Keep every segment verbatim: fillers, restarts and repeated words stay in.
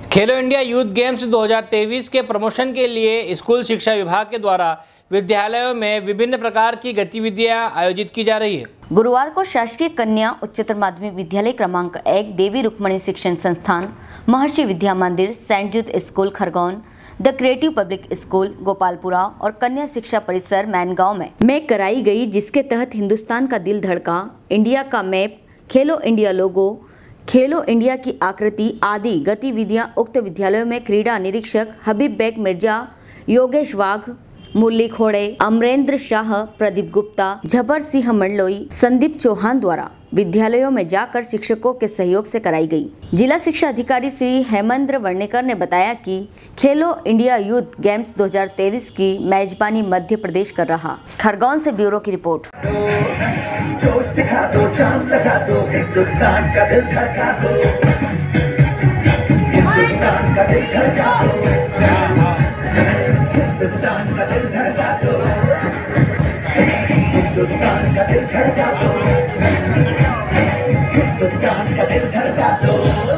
खेलो India youth games दो हज़ार तेईस के प्रमोशन के लिए स्कूल शिक्षा विभाग के द्वारा विद्यालयों में विभिन्न प्रकार की गतिविधियां आयोजित की जा रही है। गुरुवार को शासकीय कन्या उच्चतर माध्यमिक विद्यालय क्रमांक एक देवी रुक्मणी शिक्षण संस्थान, Maharshi Vidya Mandir, saint Jude school Khargone, the creative public school Gopalpura और कन्या शिक्षा परिसर मैनगांव में में कराई गई, जिसके तहत हिंदुस्तान का दिल धड़का, इंडिया का मैप, खेलो इंडिया लोगो, खेलो इंडिया की आकृति आदि गतिविधियां उक्त विद्यालयों में क्रीड़ा निरीक्षक हबीब बेग मिर्जा, योगेश वाघ, मुरली खोड़े, अमरेंद्र शाह, प्रदीप गुप्ता, झबर सिंह मंडलोई, संदीप चौहान द्वारा विद्यालयों में जाकर शिक्षकों के सहयोग से कराई गई। जिला शिक्षा अधिकारी श्री हेमेंद्र वर्णेकर ने बताया कि खेलो इंडिया यूथ गेम्स दो हज़ार तेईस की मेजबानी मध्य प्रदेश कर रहा। खरगोन से ब्यूरो की रिपोर्ट। जोश दिखा दो, चांद लगा दो, हिंदुस्तान का दिल धड़का दो, हिंदुस्तान का दिल धड़का दो, हिंदुस्तान का दिल धड़का दो, हिंदुस्तान का दिल धड़का दो, हिंदुस्तान का दिल धड़का दो।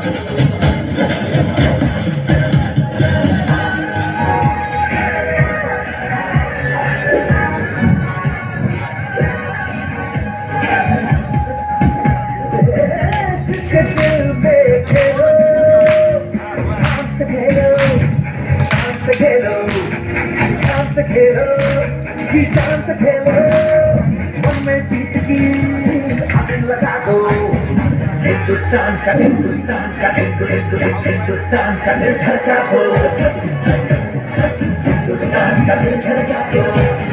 खेलो जान से खेलो, जी जान से खेलो, मन में जीत की आग लगा दो। हिंदुस्तान का हिंदुस्तान का हिंदु हिंदु हिंदुस्तान का दिल धड़का दो, हिंदुस्तान का दिल धड़का दो,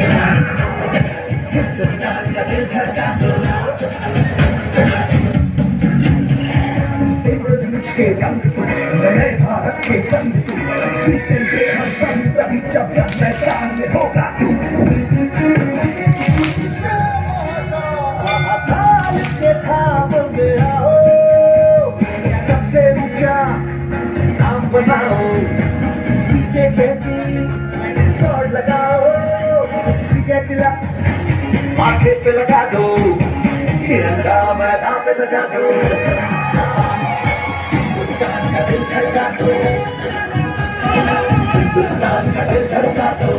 हिंदुस्तान का दिल धड़का दो। के रंग तू, नए भारत के संग तू, जीतेंगे हम सब तभी जब तक मैदान में होगा तू। भारत के थाम में आओ, सबसे ऊंचा नाम बनाओ, जीते कैसी दौड़ लगाओ, विजय तिलक माथे पे लगा दो, तिरंगा मैदान पे सजा दो। हिंदुस्तान का दिल धड़का दो, हिंदुस्तान का दिल धड़का दो,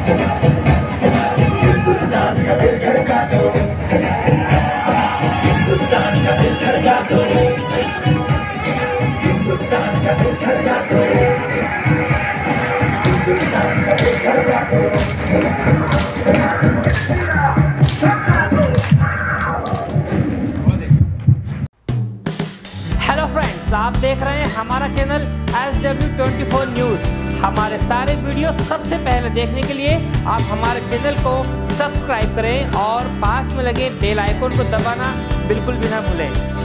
हिंदुस्तान का दिल धड़का दो, हिंदुस्तान का दिल धड़का दो, हिंदुस्तान का दिल धड़का दो, हिंदुस्तान का दिल धड़का दो। हेलो फ्रेंड्स, आप देख रहे हैं हमारा channel S W twenty four news. हमारे सारे वीडियो सबसे पहले देखने के लिए आप हमारे चैनल को सब्सक्राइब करें और पास में लगे बेल आइकन को दबाना बिल्कुल भी ना भूलें।